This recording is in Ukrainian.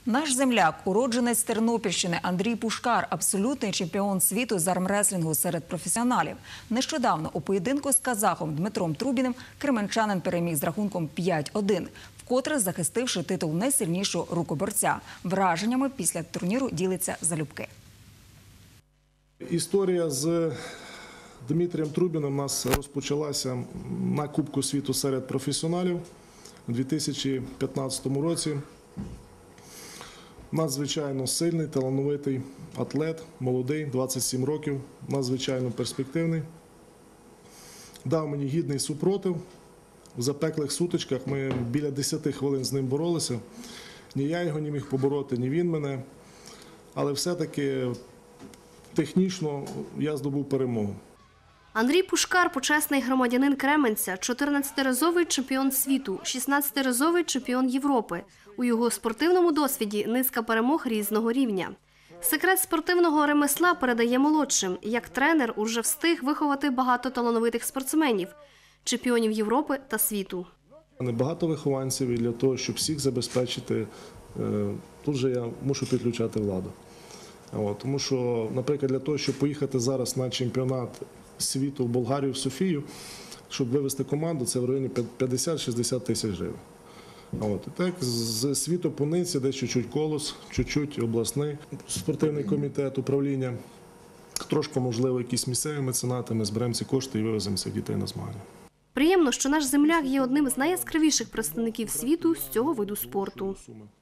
Наш земляк, уродженець Тернопільщини Андрій Пушкар – абсолютний чемпіон світу з армреслінгу серед професіоналів. Нещодавно у поєдинку з казахом Дмитром Трубіним кременчанин переміг з рахунком 5-1, вкотре захистивши титул найсильнішого рукоборця. Враженнями після турніру ділиться залюбки. Історія з Дмитрієм Трубіним у нас розпочалася на Кубку світу серед професіоналів у 2015 році. Надзвичайно сильний, талановитий атлет, молодий, 27 років, надзвичайно перспективний. Дав мені гідний супротив. В запеклих сутичках ми біля 10 хвилин з ним боролися. Ні я його не міг побороти, ні він мене. Але все-таки технічно я здобув перемогу. Андрій Пушкар – почесний громадянин Кременця, 14-разовий чемпіон світу, 16-разовий чемпіон Європи. У його спортивному досвіді низка перемог різного рівня. Секрет спортивного ремесла передає молодшим. Як тренер уже встиг виховати багато талановитих спортсменів, чемпіонів Європи та світу. Багато вихованців, і для того, щоб всіх забезпечити, тут же я мушу підключати владу. Тому що, наприклад, для того, щоб поїхати зараз на чемпіонат світу в Болгарію, в Софію, щоб вивести команду, це в районі 50-60 тисяч гривень. Так, з світу по нитці, десь чуть-чуть Колос, чуть-чуть обласний спортивний комітет, управління, трошки, можливо, якісь місцеві меценати, ми зберемо ці кошти і вивеземо цих дітей на змагання. Приємно, що наш земляк є одним з найяскравіших представників світу з цього виду спорту.